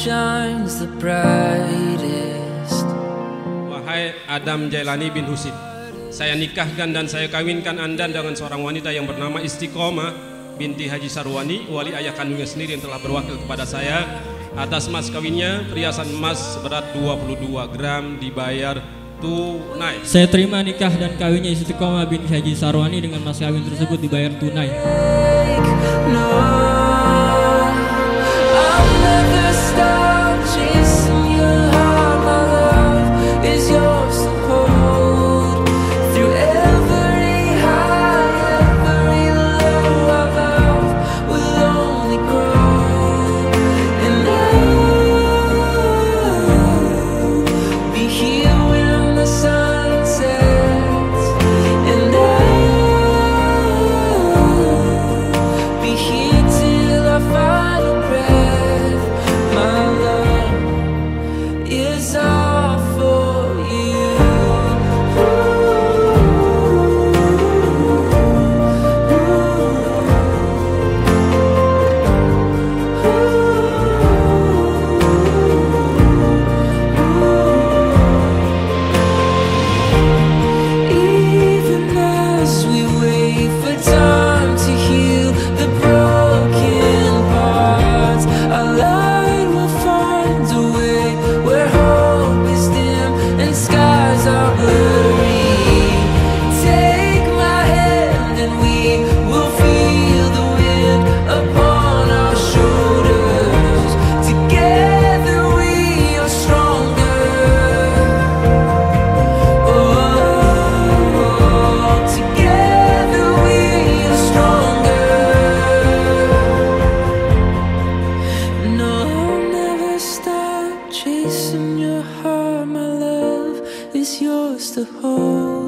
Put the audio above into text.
shines the brightest. Wahai Adam Jailani bin Husin, saya nikahkan dan saya kawinkan Anda dengan seorang wanita yang bernama Istiqomah binti Haji Sarwani, wali ayah kandungnya sendiri yang telah berwakil kepada saya atas mas kawinnya perhiasan emas seberat 22 gram dibayar tunai. Saya terima nikah dan kawinnya Istiqomah binti Haji Sarwani dengan mas kawin tersebut dibayar tunai. Chasing your heart, my love is yours to hold.